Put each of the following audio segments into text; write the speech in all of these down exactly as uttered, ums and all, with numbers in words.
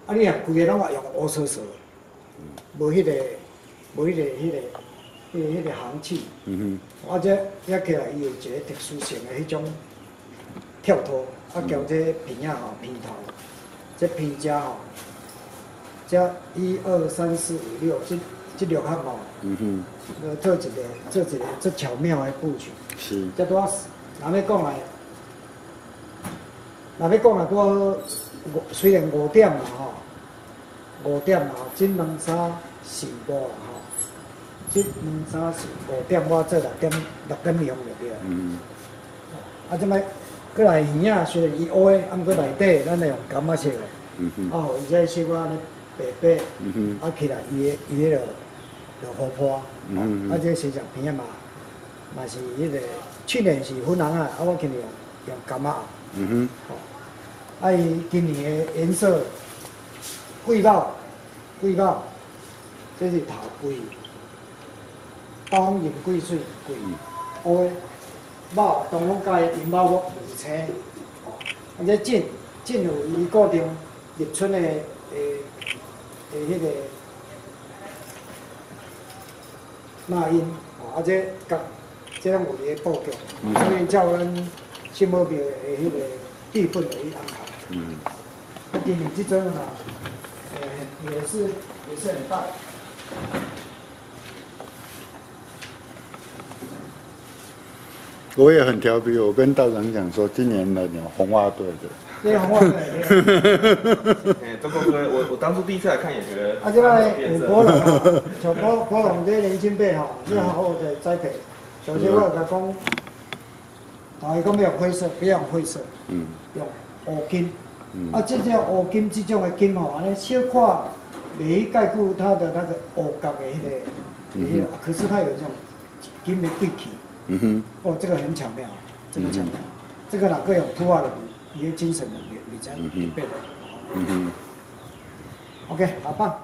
啊，你若规个拢用乌索索，无迄个，无迄个，迄个，迄个，迄个行气。嗯哼。啊，这遐起来伊有一个特殊性的迄种跳脱，啊，交这片仔吼片头，这片夹吼，这一二三四五六，这这六项吼。嗯哼。呃，做一个，做一个最巧妙的布局。是。这拄啊，若要讲来，若要讲来拄啊，虽然五点嘛吼。五点嘛，这两三四五啊吼，这两三四五点，我做六点六点钟就对了。嗯。啊，即摆过来鱼仔虽然伊乌的，啊，毋过内底咱会用感仔色的。嗯哼。啊，伊这小可安尼白白。嗯哼。啊，起来伊的伊迄个就活泼。嗯哼。啊，这身上片仔嘛，嘛是迄个去年是粉红啊，啊，我今年用用感仔。嗯哼。哦。啊，伊今年的颜色。桂帽，桂帽，这是头桂，东迎桂水桂，乌的帽，当拢加银帽木五青，啊，这锦锦有伊固定立春的诶诶迄个那音，啊，这甲这种有个布局，所以照咱新毛庙的迄个地本的去安排。嗯。啊，今年这种啊。也是也是很大。 我也很调皮，我跟道长讲说，今年来有红袜队的。 对红袜队。 哎，中国哥，我我当初第一次来看也觉得。 啊，这个有博龙啊，像博博龙这年轻辈哈，是好好的栽培。首先我甲讲，啊，伊讲要用灰色，不要用灰色，嗯，用乌金。啊，这种乌金这种的金吼，安尼小看袂去概括它的那个乌角的迄个，迄个，可是它有这种金的对气。嗯哼。哦，这个很巧妙，这个巧妙，这个哪个有突化的，一些精神的比比较必备的。嗯哼。OK， 好棒。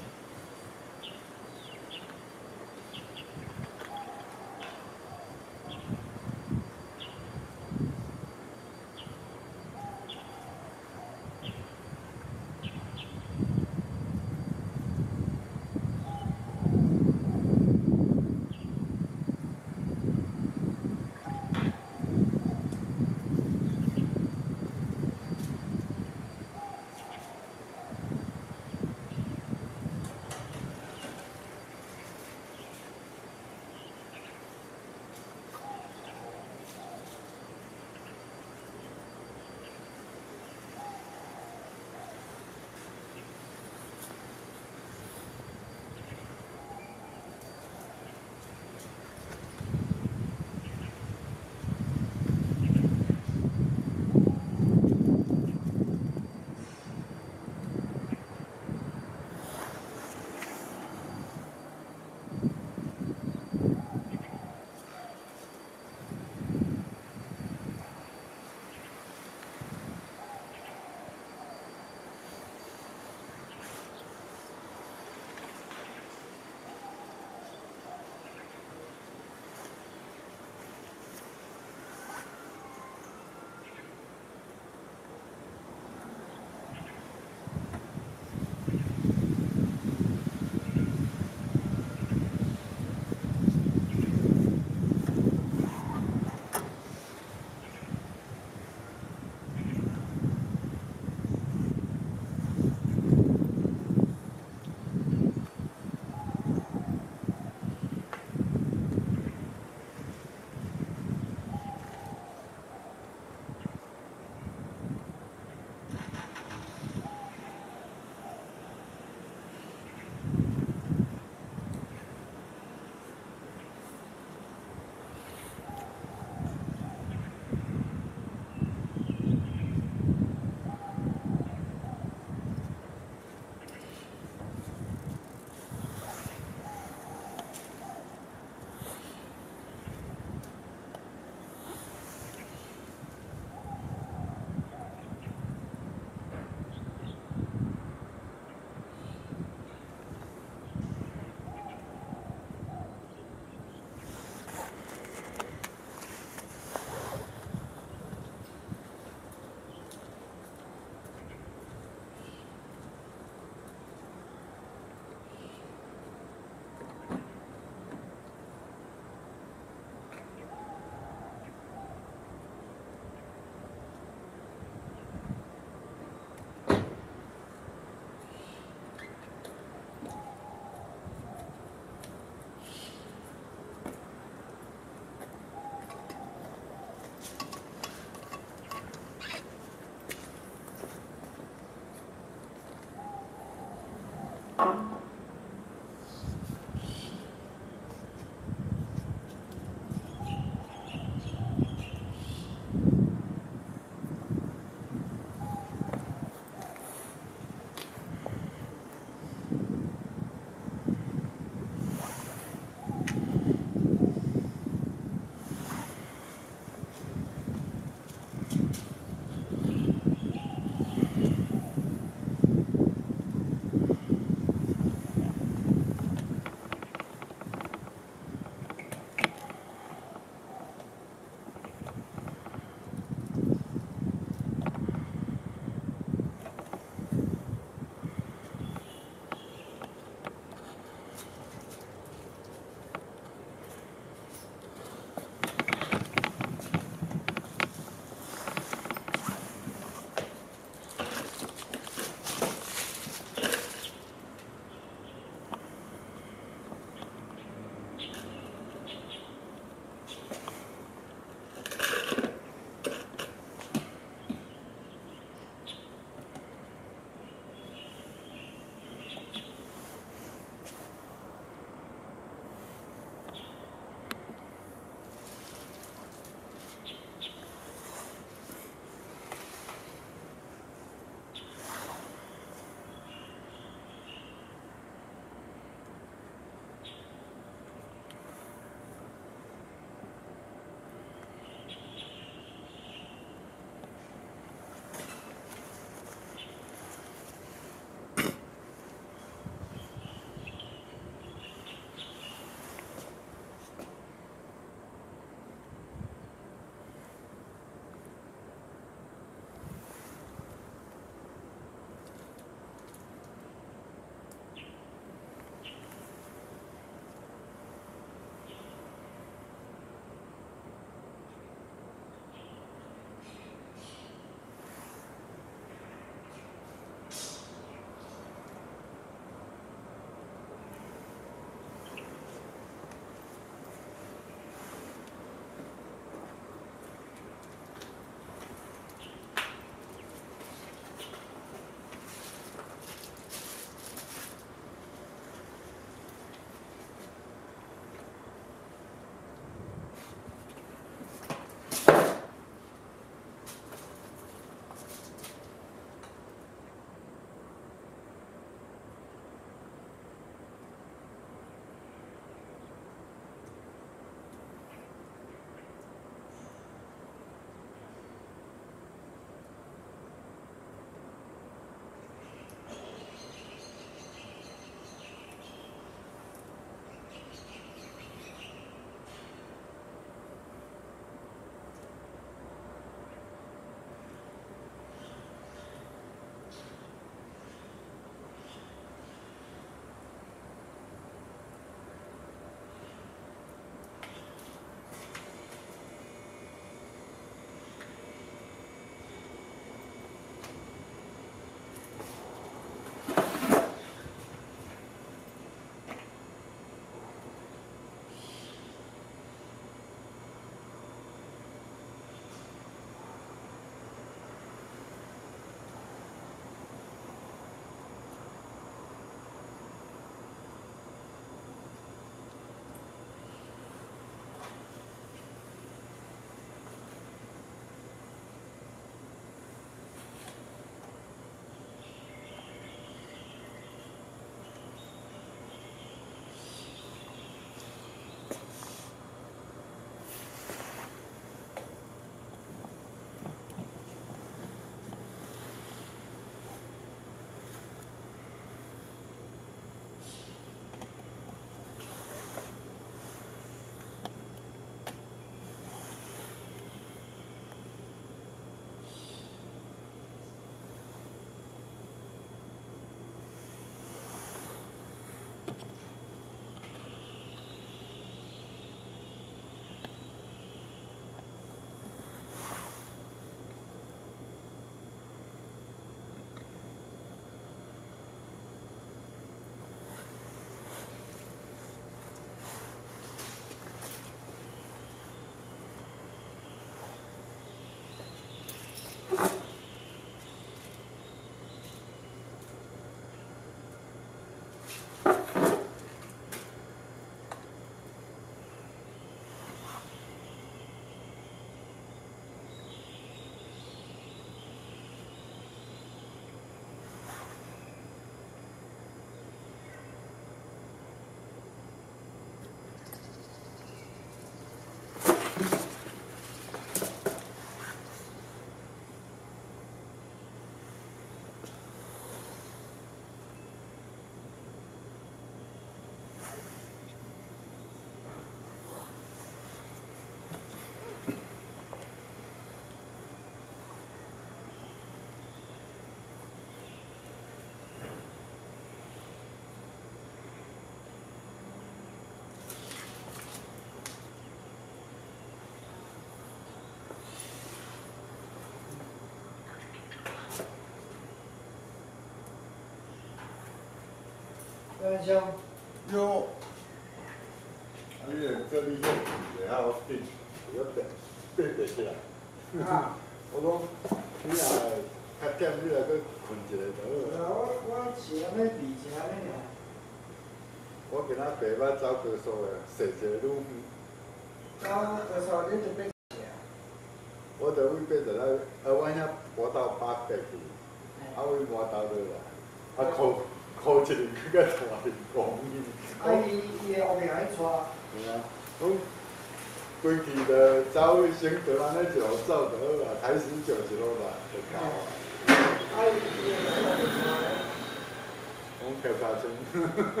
元兄， 有，啊，你这里用也要定，有点对得起来。 啊， 我讲，你若较点，你若去困一下就好。 我我是安尼比一下安尼尔。 我今仔白捌走高速的，踅一个路。 走高速你就变啥？ 我就位变就来，啊，我遐坡道八百去，啊，位摩道落来，啊，靠靠一个去个大面公园。 啊，伊伊的后面还带。 对啊，讲规矩就走去先得安尼就走就好啦，开始就一路来就到啊。 啊，伊的后面带。 讲脚踏车。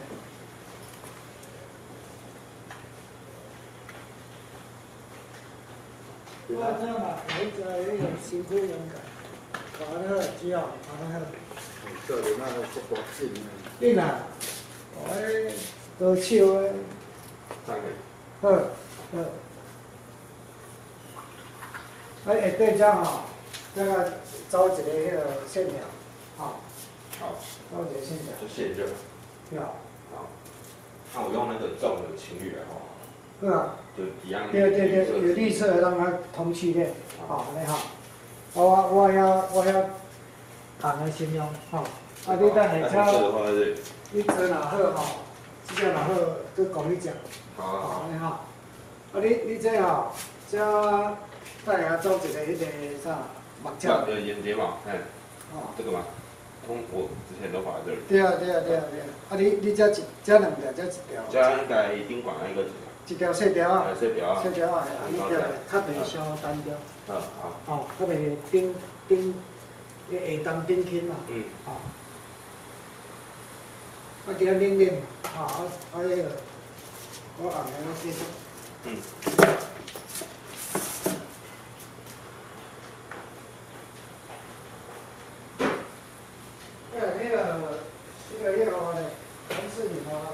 我这嘛，你知迄个辛苦勇敢，跑得好，只好跑得好。 做人那个速度紧。 紧啊！我高手诶。 三个。 好，好。啊，下底只吼，这个走一个迄个线条，吼。 好。 走一个线条。 就线就好。 对啊。 好。那我用那个重的情侣来吼。 对啊。 就一样。 对对对，有绿色的让它通气链，好，安尼吼。我我遐我遐红的形容，吼。啊，你等下车，你坐若好吼，即只若好，佮讲你食。好，安尼吼。啊，你你这吼，这等下做一个迄个啥目镜。 呃，眼睫毛，看。 哦。 这个吗？通我之前都画在这里。 对啊对啊对啊对啊。啊，你你这一这两条，这一条。 这应该宾馆那个。 一条细条啊， 细条啊， 细条啊，安尼叫较袂伤单调。 好好。 哦，较袂顶顶，下当顶轻嘛。嗯。哦。啊，叫冷冷，啊啊啊迄个，我红的我继续。嗯。哎，那个那个叶花的，红是你花的。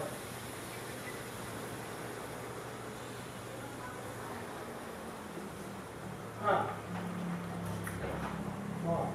啊，哦。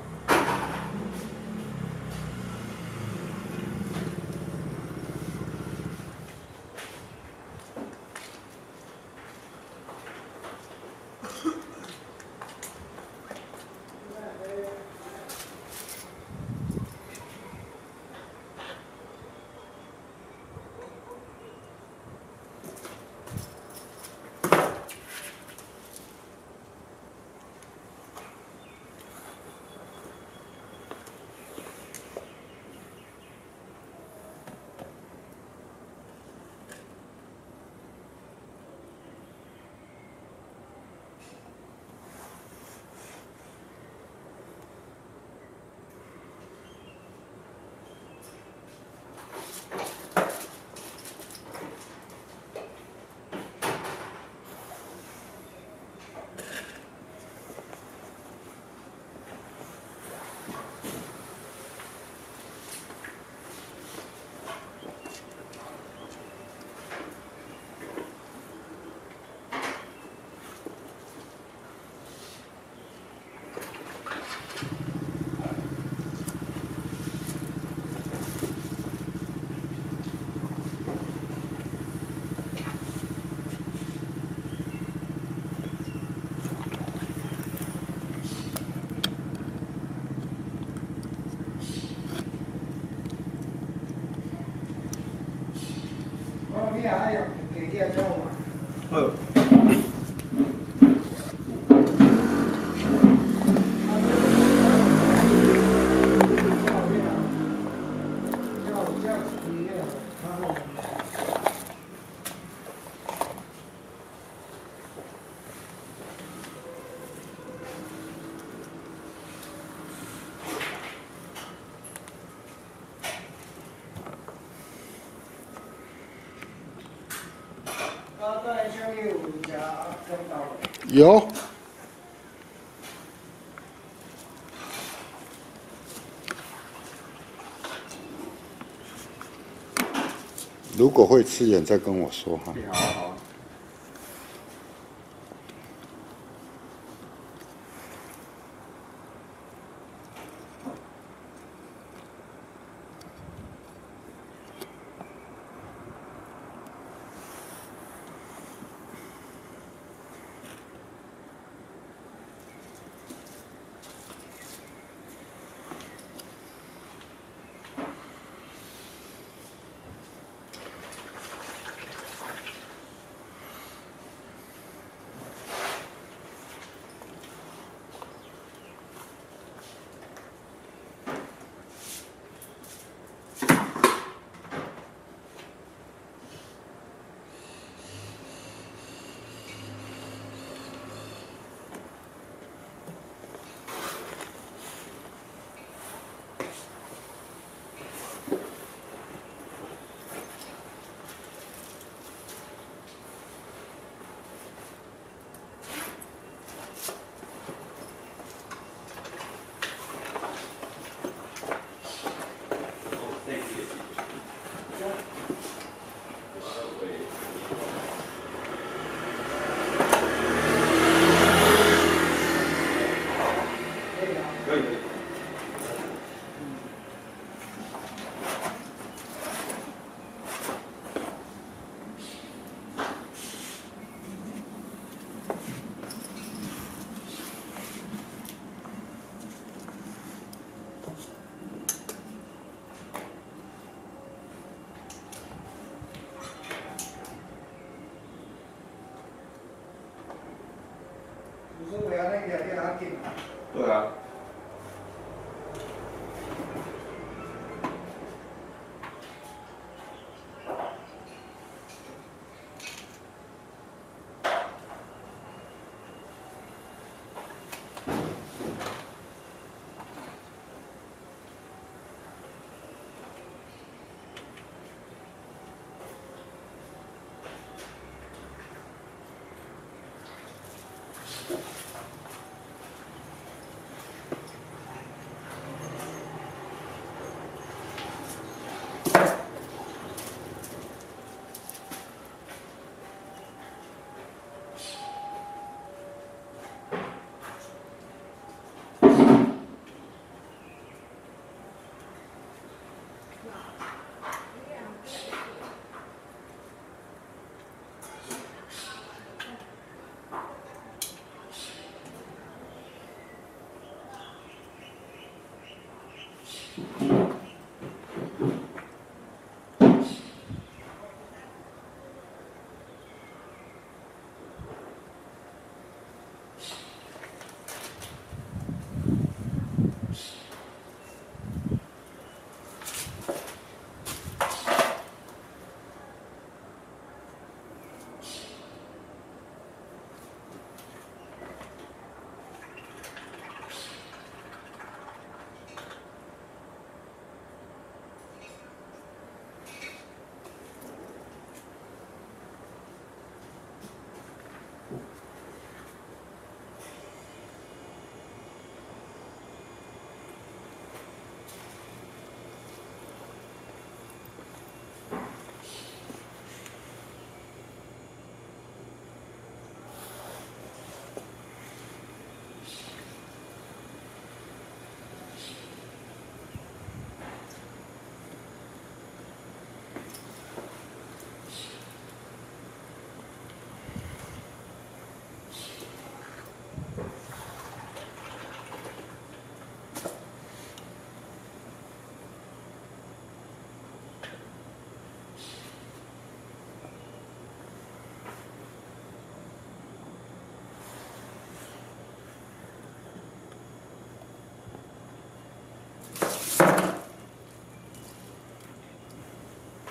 你也爱用电机啊，种嘛。 好。 有。如果会吃盐，再跟我说哈。 好啊好啊。对啊。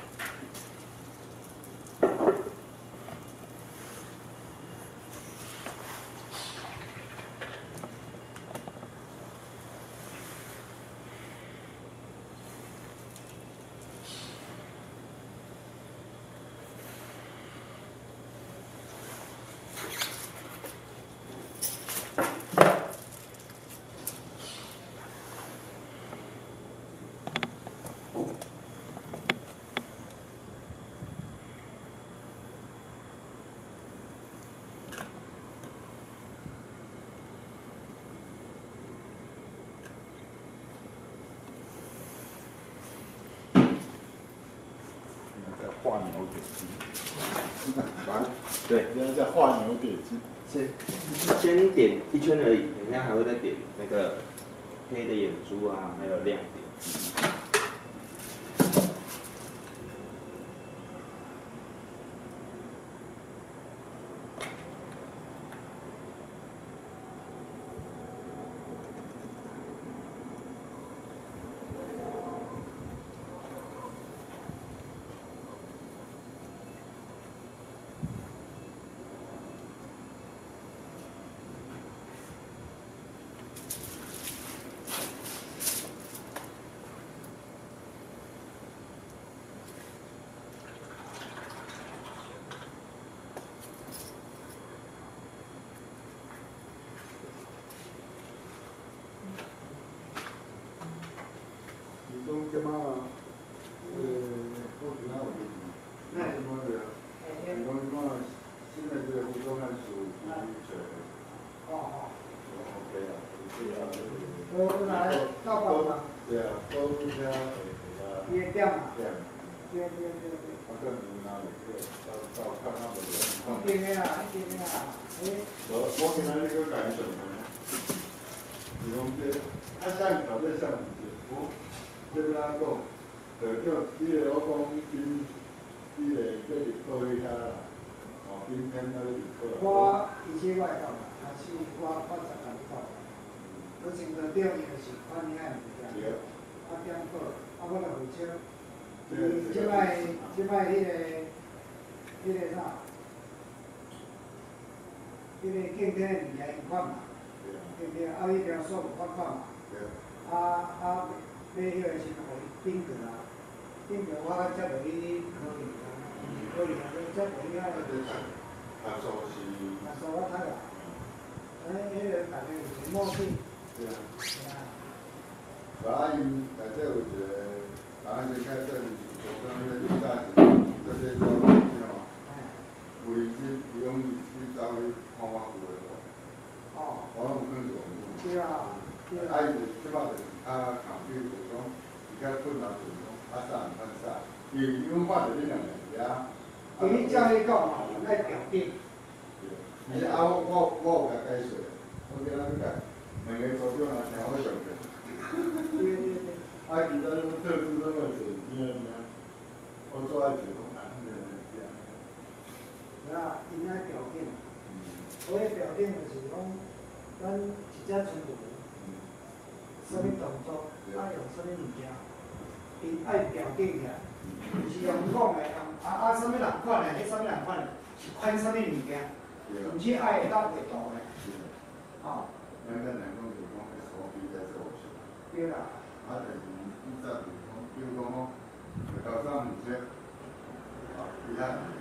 在画牛点睛，完， 对， 现在在画牛点睛。 是先点一圈而已，等一下还会再点那个黑的眼珠啊，还有亮点。 你讲即马，呃，我今仔有问题，那什么的，你讲即马新的这个服装案属于做的， 哦哦， 哦，OK 啊，对啊， 都来到帮忙， 对啊，都是这样，对啊， 也点嘛， 对啊， 对对对对。 啊，个人哪里个，到到看他们的。 一定的啦，一定的啦，诶， 我我今仔日个感受呢，是讲这，啊，像搞这项目是，我，这边讲，就叫你个我讲今，你个这入考迄遐啦，哦，今天那入考。 我以前我会到啦，还是我我十工到啦。我前头钓伊就是看你爱物件，啊点好，啊我就回车。伊即摆即摆迄个迄个啥？迄个竞争的物件伊款嘛，对不对？啊，迄条数目款款嘛。啊啊，买迄个是互伊顶过啊，顶过我才袂去考虑啊，考虑啊，才袂去遐个。 啊，数是。 啊，数我睇啦，哎，迄个大家有默契。 对啊。 对啊。 啊，伊内底有一个，啊，就开始做啥物个大事，这些都知道嘛。为去不用去找去看看有诶无。哦。我拢有去做。 对啊。 啊，伊就即摆就是啊，考虑就是讲，比较困难就是讲啊啥毋通啥，因为因为我着恁两个遐。 伊照你讲嘛，爱条件。 是啊，我我我有甲解说，我今仔日甲两个组长啊，听我上课。 对对对。 啊，其他种特殊种个是怎样呢？我做爱做拢难的这样。 是啊，因爱条件。我迄条件就是讲，咱一只宠物，啥物动作，爱用啥物物件，因爱条件个，是用讲的，用啊啊啥物人款的，迄啥物人款的，是款啥物物件，毋是爱会当会度的。哦。 咱咱两讲就是讲 S O P 在做事。 对啦。 啊，但是以前就是讲，比如讲讲，搞啥物事，啊，其他。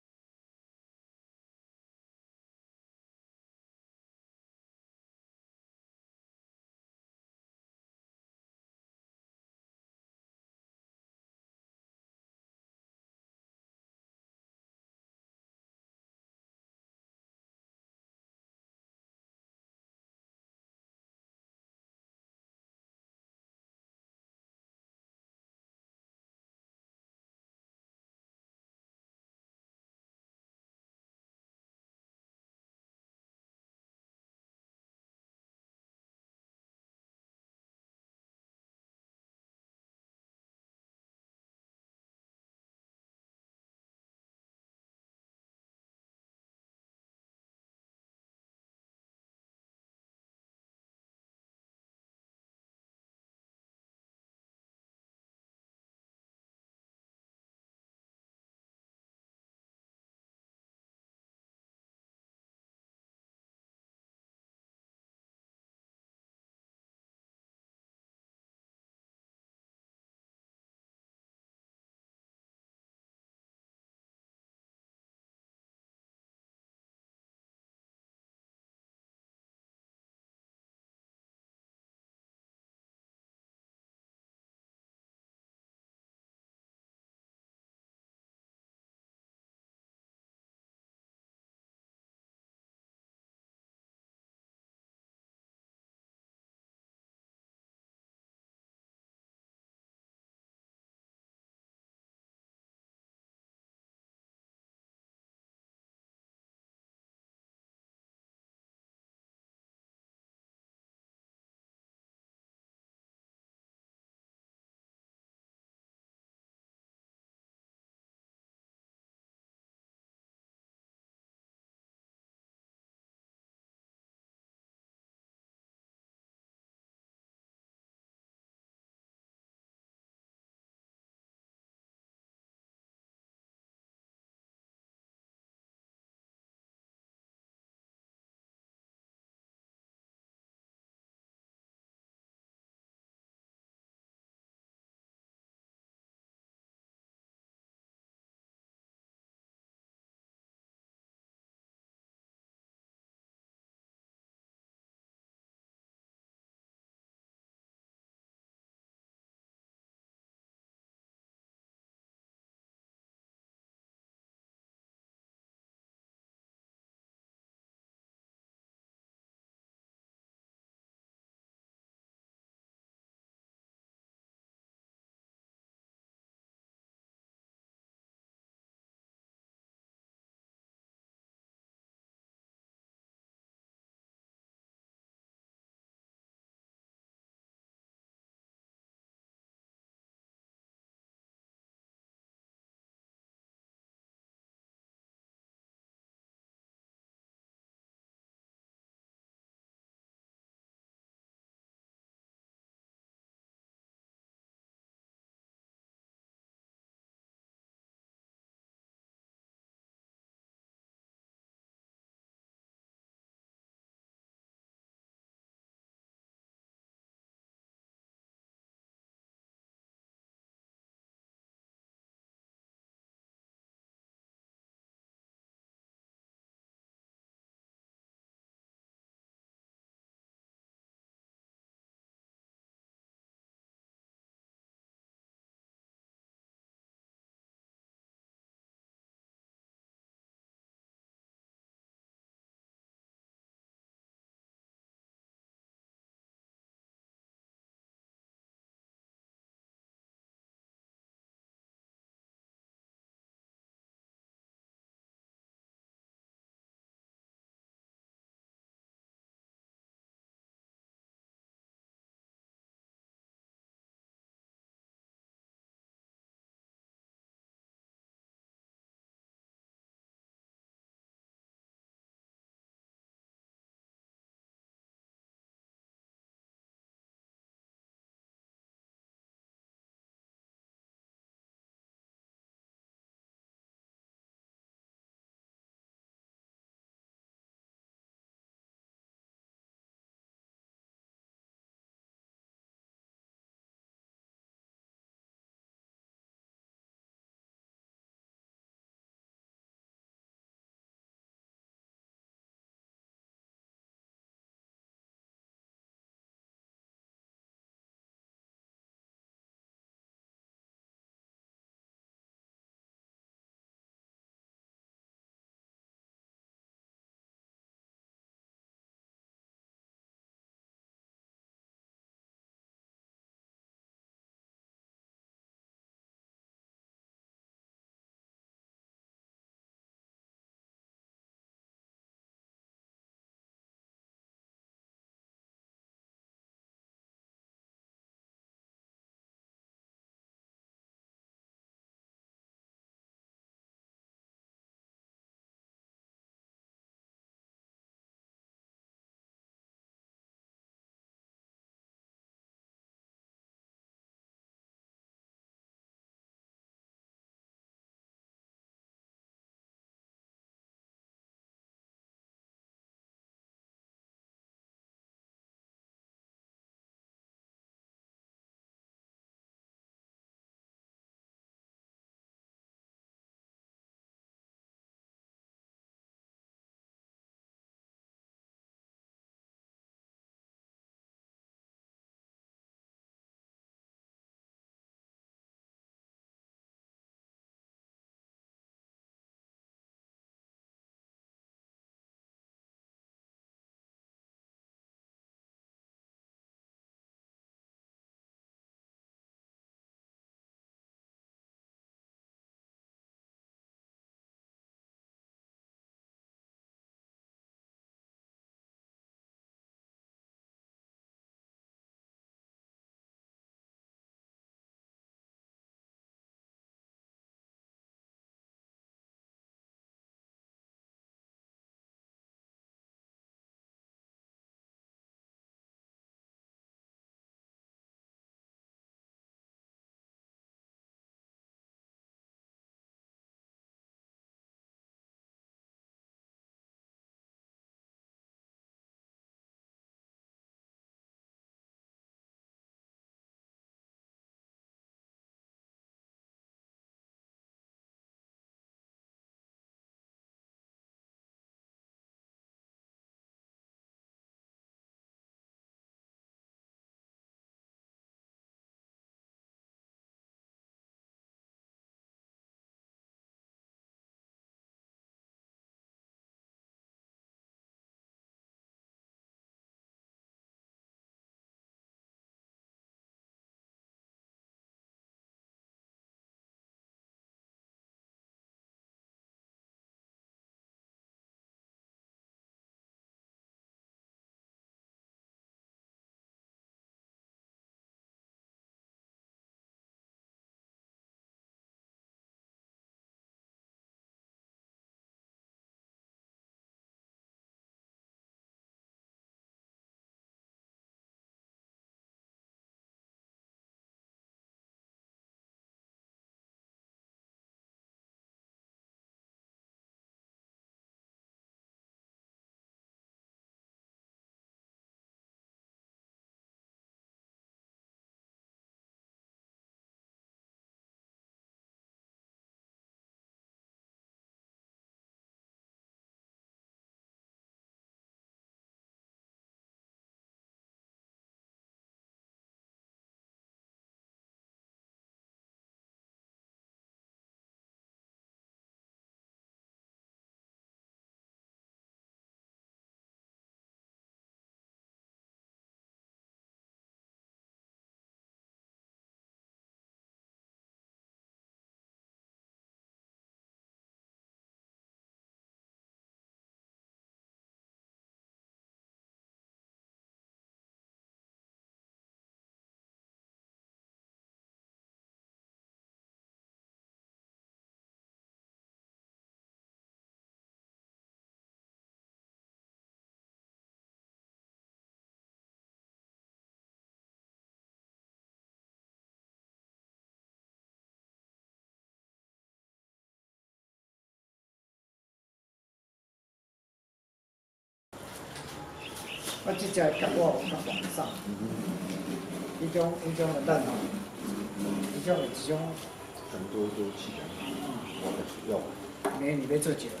啊，即只甲我有较网上，伊种伊种的蛋哦，伊种的一种。 很多都起来，我的需要。 明年要做一个，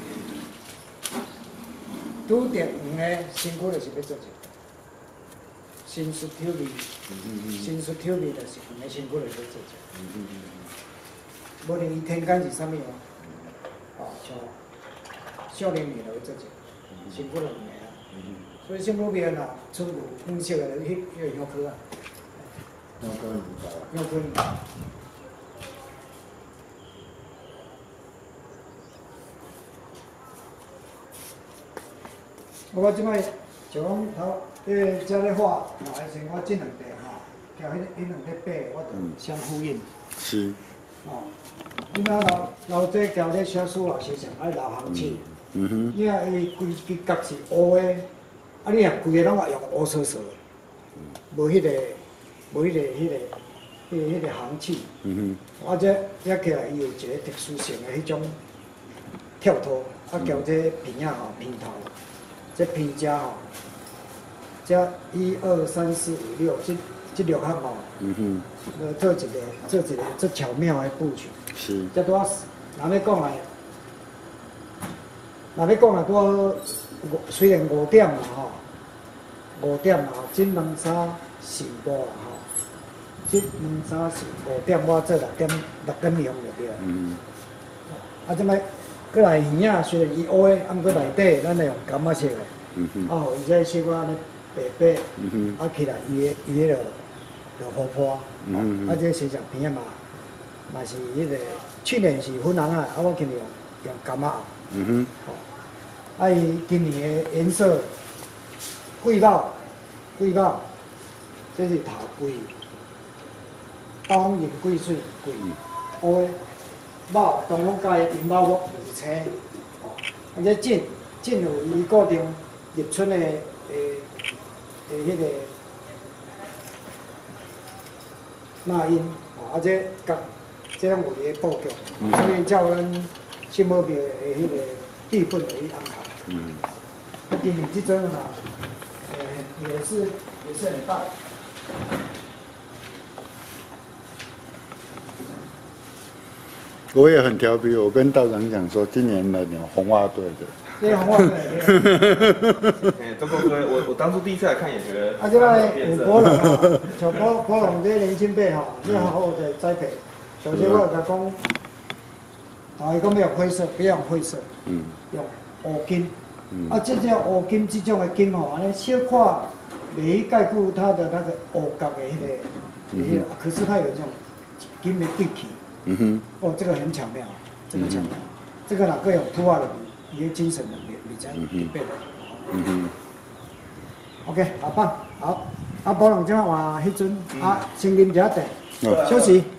拄着黄的身躯就是要做一个，新术挑味，新术挑味就是黄的身躯就是要做一个。无论伊天干是啥物哦，哦像少年年就要做一个，身躯就黄的啊。所以身躯边啊，出入黄色的，迄迄个药科啊。 药科唔知啊。 药科唔知。我即摆就讲头，迄个遮咧画，还是我即两块吼，交迄迄两块白，我就相呼应。 是。 哦，你若老老这交咧写书啊，时常爱老行气。 嗯哼。 你啊，伊规规角是乌的，啊，你啊规个拢爱用乌色色，无迄个，无迄个迄个，迄个迄个行气。 嗯哼。啊，这这起来伊有一个特殊性的迄种跳脱，啊，交这片啊吼片头。这皮夹吼，这一二三四五六，这这六项吼，嗯哼，呃，做一个做一个做巧妙的布局。 是。 这拄啊，若要讲来，若要讲来拄五，虽然五点嘛吼，五点嘛吼，这两三四五啊吼，这两三四五点，我做六点六点用就对了。嗯。啊，这摆。过来鱼仔虽然伊乌的，啊，毋过内底咱来用柑仔色的，啊，伊这小可安尼白白，啊起来伊的伊迄个就活泼，啊，这身上片嘛，嘛是迄个去年是粉红啊，啊，我今年用用柑仔，嗯哼，哦，啊，伊今年的颜色贵宝，贵宝，这是头贵，当然贵水贵，乌的。猫，东方界银猫木就是青，哦，而且进进有伊固定入春的诶诶迄个那音，哦，而且甲这样有个布局，所以叫咱新毛庙的迄个地本的安排。嗯。啊，今年这阵啊，呃，也是也是很大。 我也很调皮，我跟道长讲说，今年来牛红袜队的。 对红袜队。 哎，中国队，我我当初第一次来看也觉得。 啊，这个有博龙啊，像博博龙这年轻辈哈，要好好的栽培。首先我甲讲，啊，伊讲要用灰色，不要用灰色，嗯，用乌金。嗯。啊，这种乌金这种的金吼，安尼小块，袂盖过它的那个乌角的迄个，迄个，可是它有这种金的对起。嗯哼，哦，这个很巧妙，这个巧妙，这个哪个有突化的比，一个精神能力比较具备的。嗯哼 ，OK， 好棒，好，啊，保龙今晚迄阵啊，先啉一下茶，休息。